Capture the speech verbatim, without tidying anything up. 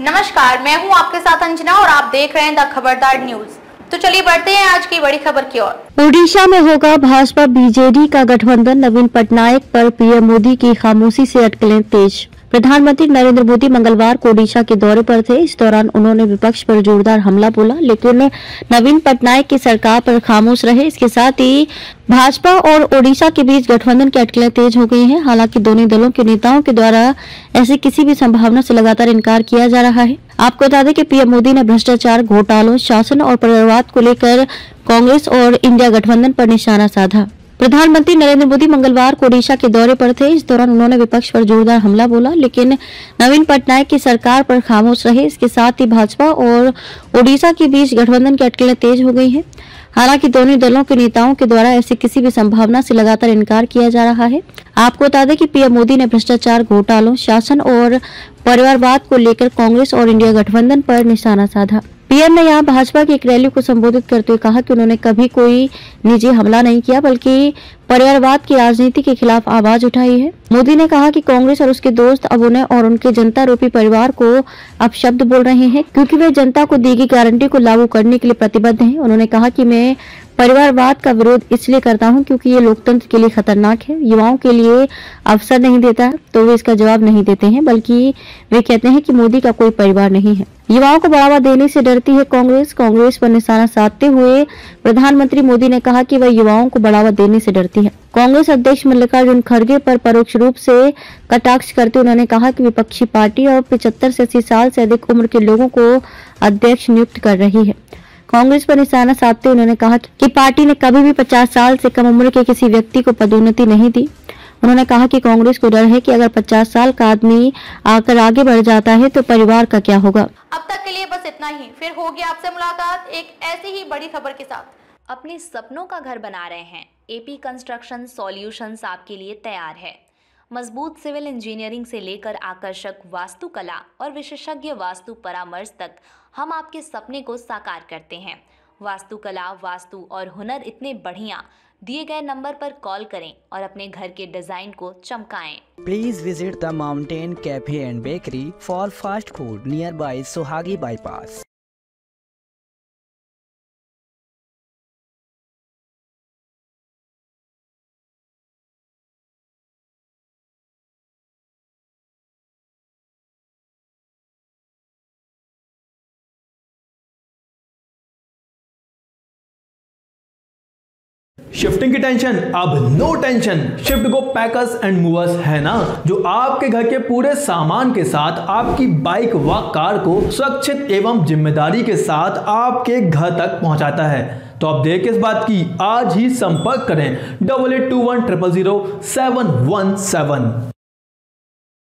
नमस्कार, मैं हूं आपके साथ अंजना और आप देख रहे हैं द खबरदार न्यूज। तो चलिए बढ़ते हैं आज की बड़ी खबर की ओर। ओडिशा में होगा भाजपा बीजेडी का गठबंधन, नवीन पटनायक पर पीएम मोदी की खामोशी से अटकलें तेज। प्रधानमंत्री नरेंद्र मोदी मंगलवार को ओडिशा के दौरे पर थे। इस दौरान उन्होंने विपक्ष पर जोरदार हमला बोला, लेकिन नवीन पटनायक की सरकार पर खामोश रहे। इसके साथ ही भाजपा और ओडिशा के बीच गठबंधन की अटकलें तेज हो गई हैं। हालांकि दोनों दलों के नेताओं के द्वारा ऐसी किसी भी संभावना से लगातार इनकार किया जा रहा है। आपको बता दें कि पीएम मोदी ने भ्रष्टाचार, घोटालों, शासन और परिवारवाद को लेकर कांग्रेस और इंडिया गठबंधन पर निशाना साधा। प्रधानमंत्री नरेंद्र मोदी मंगलवार को ओडिशा के दौरे पर थे। इस दौरान उन्होंने विपक्ष पर जोरदार हमला बोला, लेकिन नवीन पटनायक की सरकार पर खामोश रहे। इसके साथ ही भाजपा और ओडिशा के बीच गठबंधन की अटकलें तेज हो गई हैं। हालांकि दोनों दलों के नेताओं के द्वारा ऐसी किसी भी संभावना से लगातार इनकार किया जा रहा है। आपको बता दें कि पीएम मोदी ने भ्रष्टाचार, घोटालों, शासन और परिवारवाद को लेकर कांग्रेस और इंडिया गठबंधन पर निशाना साधा। पीएम ने यहां भाजपा की एक रैली को संबोधित करते हुए कहा कि उन्होंने कभी कोई निजी हमला नहीं किया, बल्कि परिवारवाद की राजनीति के खिलाफ आवाज उठाई है। मोदी ने कहा कि कांग्रेस और उसके दोस्त अब उन्हें और उनके जनता रूपी परिवार को अपशब्द बोल रहे हैं, क्योंकि वे जनता को दी गई गारंटी को लागू करने के लिए प्रतिबद्ध हैं। उन्होंने कहा कि मैं परिवारवाद का विरोध इसलिए करता हूं क्योंकि ये लोकतंत्र के लिए खतरनाक है, युवाओं के लिए अवसर नहीं देता, तो वे इसका जवाब नहीं देते हैं, बल्कि वे कहते हैं कि मोदी का कोई परिवार नहीं है। युवाओं को बढ़ावा देने से डरती है कांग्रेस। कांग्रेस पर निशाना साधते हुए प्रधानमंत्री मोदी ने कहा कि वह युवाओं को बढ़ावा देने से डरती है। कांग्रेस अध्यक्ष मल्लिकार्जुन खड़गे पर परोक्ष रूप से कटाक्ष करते उन्होंने कहा कि विपक्षी पार्टी और पचहत्तर से अस्सी साल से अधिक उम्र के लोगों को अध्यक्ष नियुक्त कर रही है। कांग्रेस पर निशाना साधते उन्होंने कहा कि पार्टी ने कभी भी पचास साल से कम उम्र के किसी व्यक्ति को पदोन्नति नहीं दी। उन्होंने कहा कि कांग्रेस को डर है कि अगर पचास साल का आदमी आकर आगे बढ़ जाता है तो परिवार का क्या होगा। अब तक के लिए बस इतना ही, फिर होगी आपसे मुलाकात एक ऐसी ही बड़ी खबर के साथ। अपने सपनों का घर बना रहे हैं? एपी कंस्ट्रक्शन सॉल्यूशंस आपके लिए तैयार है। मजबूत सिविल इंजीनियरिंग से लेकर आकर्षक वास्तुकला और विशेषज्ञ वास्तु परामर्श तक हम आपके सपने को साकार करते हैं। वास्तुकला, वास्तु और हुनर इतने बढ़िया, दिए गए नंबर पर कॉल करें और अपने घर के डिजाइन को चमकाएं। Please visit the mountain cafe and bakery for fast food nearby Sohagi bypass. Shifting की टेंशन अब no tension. Shift go packers and movers है ना, जो आपके घर के पूरे सामान के साथ आपकी बाइक व कार को सुरक्षित एवं जिम्मेदारी के साथ आपके घर तक पहुंचाता है। तो अब देर किस बात की, आज ही संपर्क करें double eight two one triple zero seven one seven.